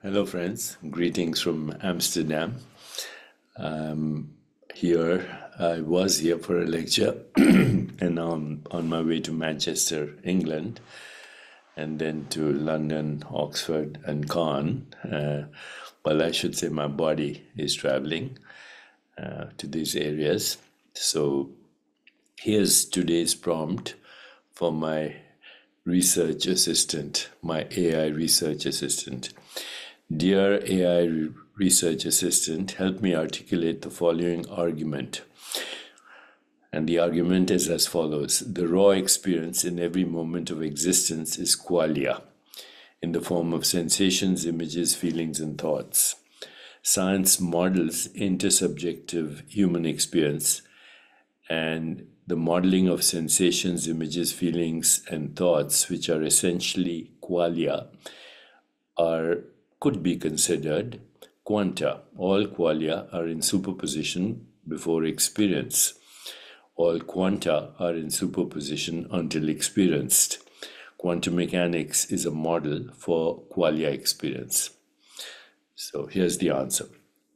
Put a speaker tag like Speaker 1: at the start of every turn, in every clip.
Speaker 1: Hello, friends. Greetings from Amsterdam. I was here for a lecture, and now I'm on my way to Manchester, England, and then to London, Oxford, and Caen. Well, I should say my body is traveling to these areas. So here's today's prompt for my research assistant, my AI research assistant. Dear AI research assistant, help me articulate the following argument. And the argument is as follows. The raw experience in every moment of existence is qualia, in the form of sensations, images, feelings, and thoughts. Science models intersubjective human experience, and the modeling of sensations, images, feelings, and thoughts, which are essentially qualia, could be considered quanta. All qualia are in superposition before experience. All quanta are in superposition until experienced. Quantum mechanics is a model for qualia experience. So here's the answer.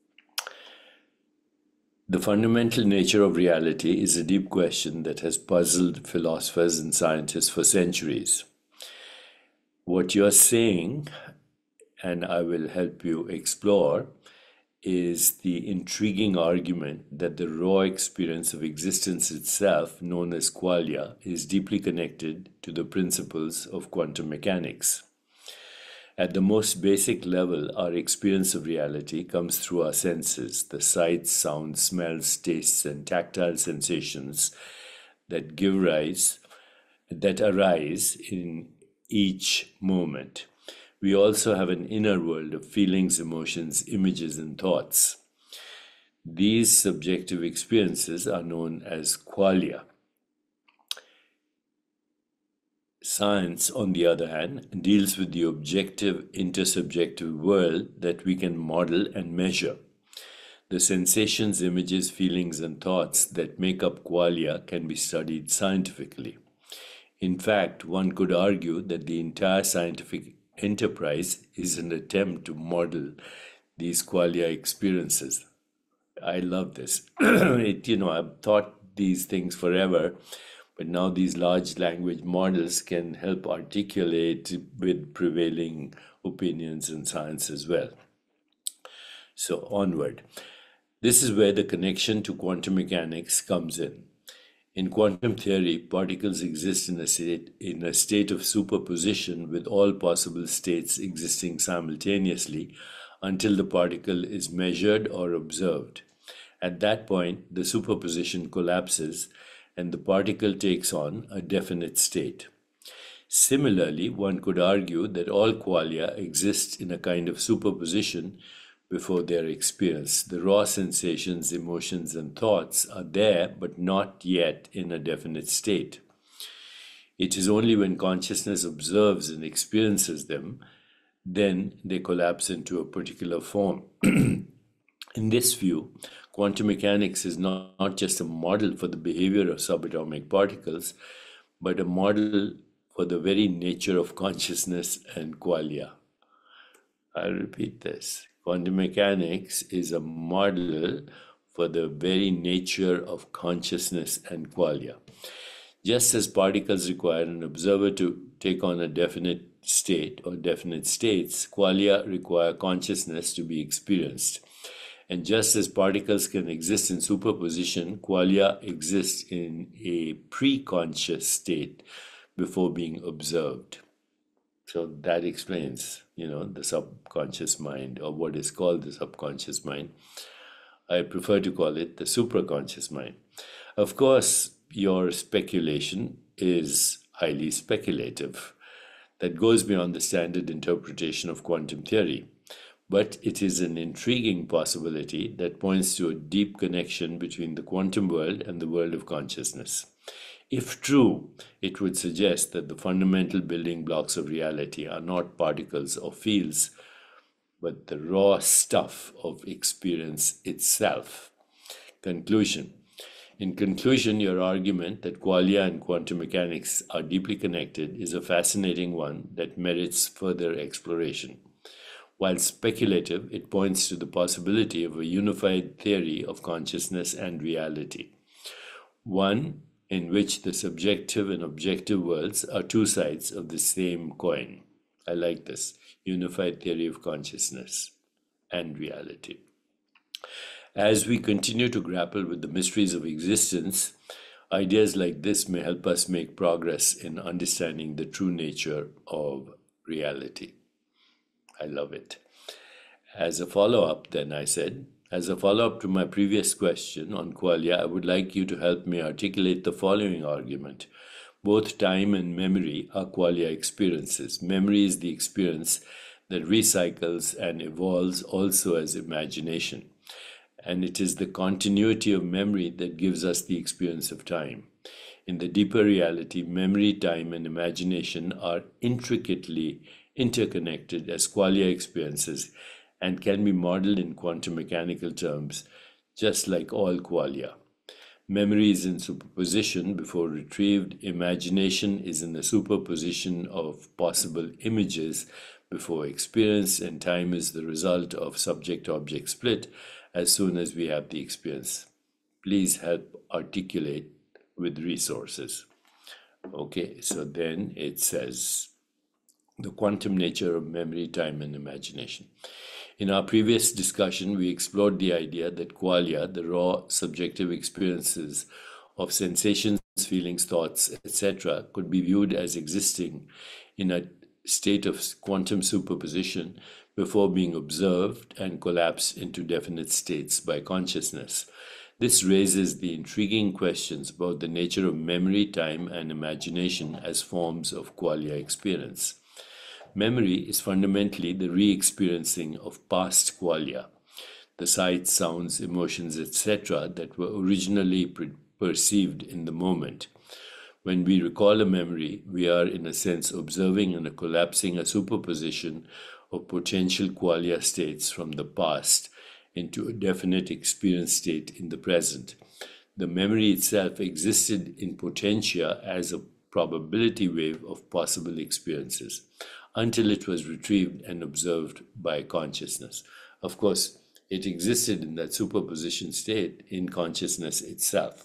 Speaker 1: The fundamental nature of reality is a deep question that has puzzled philosophers and scientists for centuries. What you're saying, and I will help you explore, is the intriguing argument that the raw experience of existence itself, known as qualia, is deeply connected to the principles of quantum mechanics. At the most basic level, our experience of reality comes through our senses, the sights, sounds, smells, tastes, and tactile sensations that arise in each moment. We also have an inner world of feelings, emotions, images, and thoughts. These subjective experiences are known as qualia. Science, on the other hand, deals with the objective intersubjective world that we can model and measure. The sensations, images, feelings, and thoughts that make up qualia can be studied scientifically. In fact, one could argue that the entire scientific enterprise is an attempt to model these qualia experiences. I love this. I've thought these things forever, but now these large language models can help articulate with prevailing opinions in science as well. So onward. This is where the connection to quantum mechanics comes in. In quantum theory, particles exist in a state of superposition with all possible states existing simultaneously until the particle is measured or observed. At that point, the superposition collapses and the particle takes on a definite state. Similarly, one could argue that all qualia exist in a kind of superposition before their experience. The raw sensations, emotions, and thoughts are there, but not yet in a definite state. It is only when consciousness observes and experiences them, then they collapse into a particular form. In this view, quantum mechanics is not just a model for the behavior of subatomic particles, but a model for the very nature of consciousness and qualia. I'll repeat this. Quantum mechanics is a model for the very nature of consciousness and qualia. Just as particles require an observer to take on a definite state or definite states, qualia require consciousness to be experienced. And just as particles can exist in superposition, qualia exist in a pre-conscious state before being observed. So that explains, the subconscious mind, or what is called the subconscious mind. I prefer to call it the supraconscious mind. Of course, your speculation is highly speculative. That goes beyond the standard interpretation of quantum theory. But it is an intriguing possibility that points to a deep connection between the quantum world and the world of consciousness. If true, it would suggest that the fundamental building blocks of reality are not particles or fields, but the raw stuff of experience itself. Conclusion. In conclusion, your argument that qualia and quantum mechanics are deeply connected is a fascinating one that merits further exploration. While speculative, it points to the possibility of a unified theory of consciousness and reality, one in which the subjective and objective worlds are two sides of the same coin. I like this. Unified theory of consciousness and reality. As we continue to grapple with the mysteries of existence, ideas like this may help us make progress in understanding the true nature of reality. I love it. As a follow-up, then I said, as a follow-up to my previous question on qualia, I would like you to help me articulate the following argument. Both time and memory are qualia experiences. Memory is the experience that recycles and evolves also as imagination. And it is the continuity of memory that gives us the experience of time. In the deeper reality, memory, time, and imagination are intricately interconnected as qualia experiences and can be modeled in quantum mechanical terms, just like all qualia. Memory is in superposition before retrieved. Imagination is in the superposition of possible images before experience, and time is the result of subject-object split as soon as we have the experience. Please help articulate with resources. Okay, so then it says the quantum nature of memory, time, and imagination. In our previous discussion, we explored the idea that qualia, the raw subjective experiences of sensations, feelings, thoughts, etc., could be viewed as existing in a state of quantum superposition before being observed and collapse into definite states by consciousness. This raises the intriguing questions about the nature of memory, time, and imagination as forms of qualia experience. Memory is fundamentally the re-experiencing of past qualia, the sights, sounds, emotions, etc., that were originally perceived in the moment. When we recall a memory, we are in a sense observing and collapsing a superposition of potential qualia states from the past into a definite experience state in the present. The memory itself existed in potentia as a probability wave of possible experiences until it was retrieved and observed by consciousness. Of course, it existed in that superposition state in consciousness itself.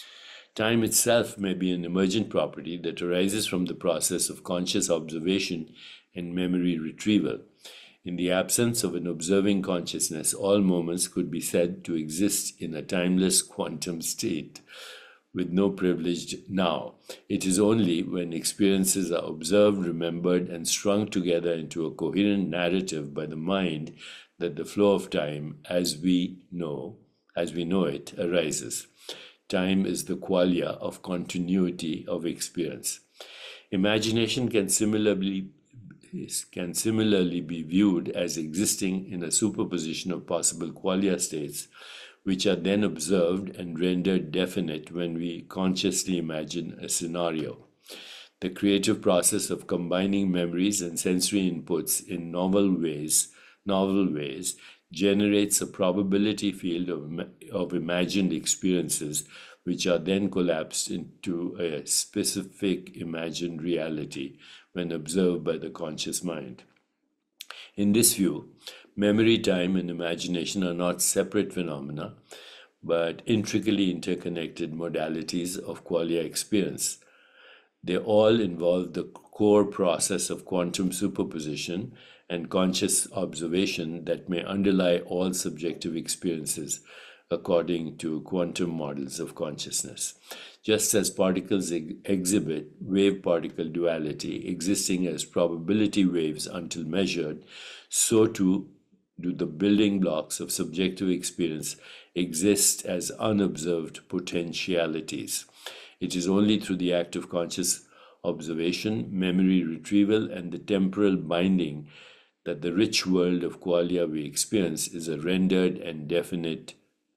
Speaker 1: Time itself may be an emergent property that arises from the process of conscious observation and memory retrieval. In the absence of an observing consciousness, all moments could be said to exist in a timeless quantum state with no privileged now. It is only when experiences are observed, remembered, and strung together into a coherent narrative by the mind that the flow of time as we know it arises. Time is the qualia of continuity of experience. Imagination can similarly be viewed as existing in a superposition of possible qualia states, which are then observed and rendered definite when we consciously imagine a scenario. The creative process of combining memories and sensory inputs in novel ways generates a probability field of imagined experiences, which are then collapsed into a specific imagined reality when observed by the conscious mind. In this view, memory, time, and imagination are not separate phenomena, but intricately interconnected modalities of qualia experience. They all involve the core process of quantum superposition and conscious observation that may underlie all subjective experiences according to quantum models of consciousness. Just as particles exhibit wave-particle duality, existing as probability waves until measured, so too do the building blocks of subjective experience exist as unobserved potentialities. It is only through the act of conscious observation, memory retrieval, and the temporal binding that the rich world of qualia we experience is rendered and definite.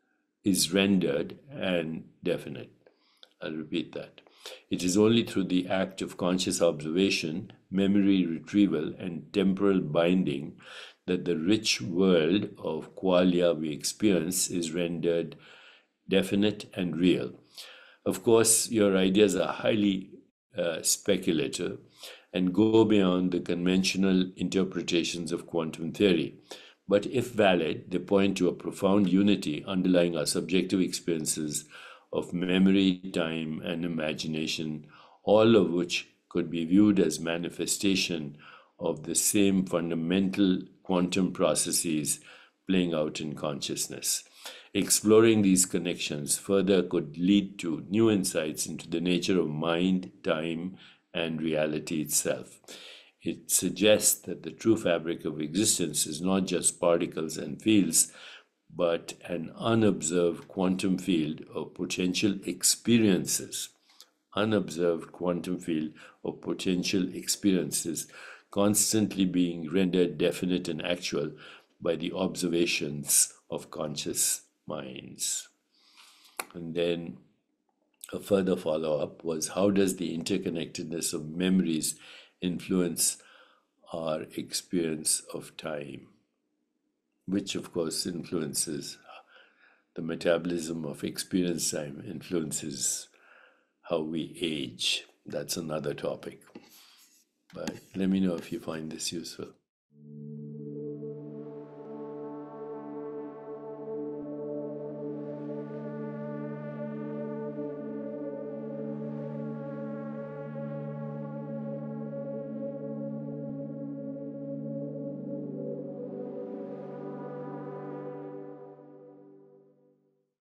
Speaker 1: I'll repeat that. It is only through the act of conscious observation, memory retrieval, and temporal binding that the rich world of qualia we experience is rendered definite and real. Of course, your ideas are highly speculative, and go beyond the conventional interpretations of quantum theory. But if valid, they point to a profound unity underlying our subjective experiences of memory, time, and imagination, all of which could be viewed as manifestation of the same fundamental quantum processes playing out in consciousness. Exploring these connections further could lead to new insights into the nature of mind, time, and reality itself. It suggests that the true fabric of existence is not just particles and fields, but an unobserved quantum field of potential experiences. Unobserved quantum field of potential experiences constantly being rendered definite and actual by the observations of conscious minds. And then a further follow-up was, how does the interconnectedness of memories influence our experience of time? Which of course influences the metabolism of experience time, influences how we age. That's another topic. But let me know if you find this useful.